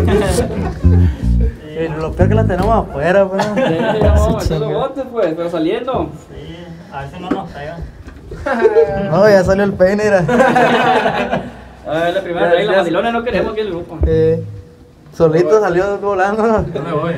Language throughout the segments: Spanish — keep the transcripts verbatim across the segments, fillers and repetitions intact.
Y lo peor que la tenemos afuera, pues. Sí, vamos a meter los botes, pues, pero saliendo. Sí, a ver si no nos pegan. No, ya salió el peine, era. A ver, la primera Ya, regla, ya- mandilones no queremos aquí el grupo. Eh, solito salió volando. No me voy.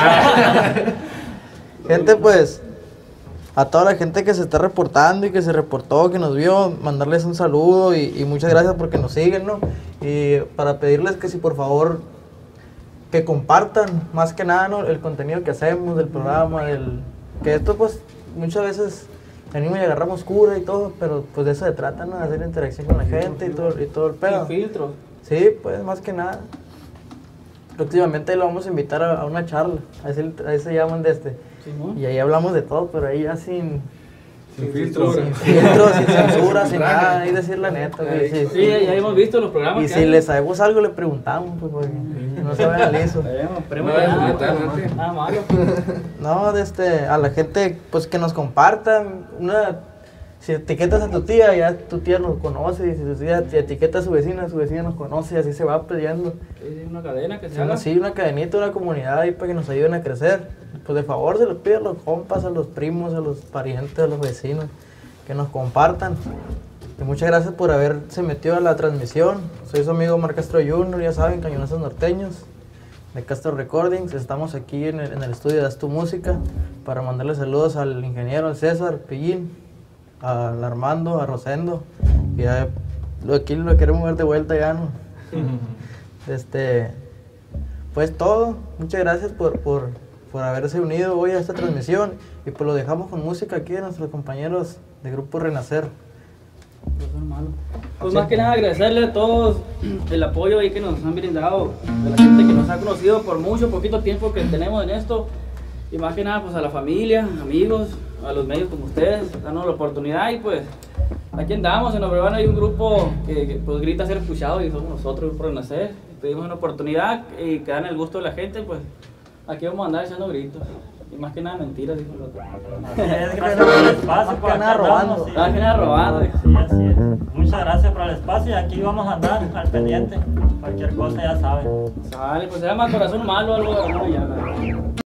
Gente, pues, a toda la gente que se está reportando y que se reportó, que nos vio, mandarles un saludo y, y muchas gracias porque nos siguen, ¿no? Y para pedirles que si por favor, que compartan más que nada, ¿no? El contenido que hacemos, del programa, del... Que esto, pues, muchas veces venimos y agarramos cura y todo, pero pues de eso se trata, ¿no? De hacer interacción con la gente y todo, y todo el pedo. Sin filtros. Sí, pues, más que nada. Próximamente lo vamos a invitar a, a una charla, ahí se, ahí se llaman de este. Sí, ¿no? Y ahí hablamos de todo, pero ahí ya sin, Sin filtro. sin filtros, sin censura, sin nada, ahí decir la neta, güey. Sí, Sí, ya hemos visto los programas Y que si hay. le sabemos algo, le preguntamos, pues, porque no se vayan al liso. Sabemos, esperemos No que vayas a nada, comentar, pues, Nati. nada malo. No, de este, a la gente, pues, que nos compartan, una... Si etiquetas a tu tía, ya tu tía nos conoce, y si tu tía si etiqueta a su vecina, su vecina nos conoce, y así se va peleando. Es una cadena que se Sí, haga. sí, una cadenita, una comunidad ahí para que nos ayuden a crecer. Pues de favor se los pido a los compas, a los primos, a los parientes, a los vecinos, que nos compartan. Y muchas gracias por haberse metido a la transmisión. Soy su amigo Mar Castro junior, ya saben, Cañonazos Norteños, de Castro Recordings. Estamos aquí en el, en el estudio de Haz Tu Música para mandarle saludos al ingeniero, al César Pillín, al Armando, a Rosendo, que ya lo- aquí lo queremos ver de vuelta ya, ¿no? Este, pues todo, muchas gracias por, por, por haberse unido hoy a esta transmisión y pues lo dejamos con música aquí de nuestros compañeros de Grupo Renacer. Pues, hermano. Pues más que nada agradecerle a todos el apoyo ahí que nos han brindado, de la gente que nos ha conocido por mucho, poquito tiempo que tenemos en esto. Y más que nada pues a la familia, amigos, a los medios como ustedes, dándonos la oportunidad y pues aquí andamos. En Obregón hay un grupo que, que pues grita ser escuchado y somos nosotros, Grupo Renacer. Pedimos una oportunidad y que dan el gusto de la gente, pues aquí vamos a andar echando gritos. Y más que nada mentiras, dijo el otro. Así es, gracias por el espacio, Más por que nada aquí andamos, robando. sí. Más que nada robando. Sí, así es. Muchas gracias por el espacio y aquí vamos a andar al pendiente. Cualquier cosa ya saben. Sale, pues se llama Corazón Malo, algo de alguna llama.